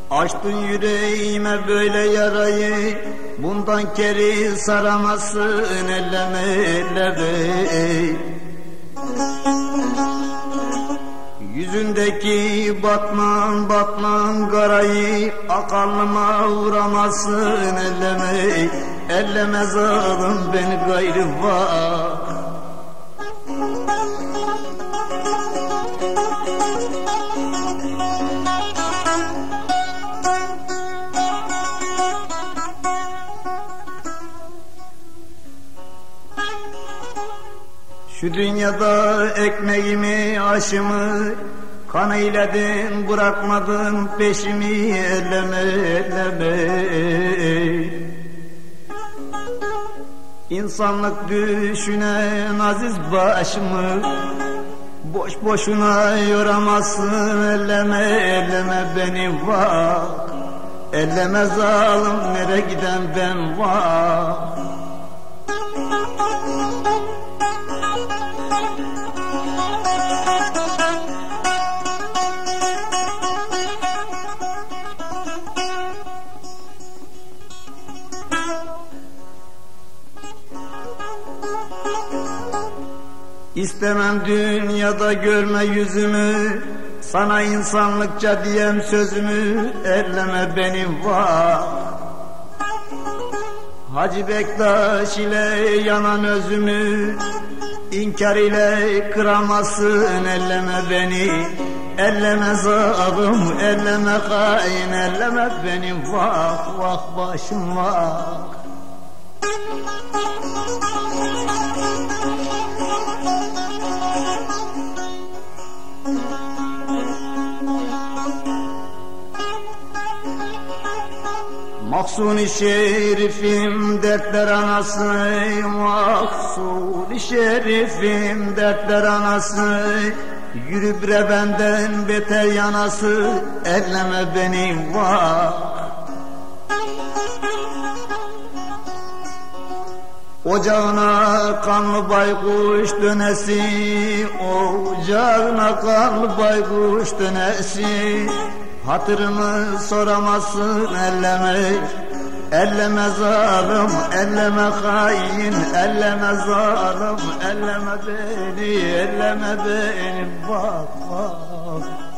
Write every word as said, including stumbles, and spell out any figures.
Açtın yüreğime böyle yarayı, bundan geri saramazsın elleme elleme. Yüzündeki batman batman karayı, akallıma uğramazsın elleme. Elleme zalim beni gayrı var. Şu dünyada ekmeğimi, aşımı kan eyledin, bırakmadın peşimi elleme elleme. İnsanlık düşünen aziz başımı boş boşuna yoramazsın elleme elleme beni bak. Elleme zalim nereye giden ben var. İstemem dünyada görme yüzümü, sana insanlıkça diyem sözümü, elleme benim var. Hacı Bektaş ile yanan özümü, inkar ile kıramazsın elleme beni. Elleme zalim, elleme hain, elleme benim vah vah başım vah. Mahzun-i şerifim dertler anası, mahzun-i şerifim dertler anası. Yürü bre benden beter yanası, elleme benim vah. Ocağına kanlı baykuş dönesi, ocağına kanlı baykuş dönesi. Hatırımı soramazsın elleme, elleme zalim, elleme hain, elleme zalim, elleme beni, elleme beni bak bak.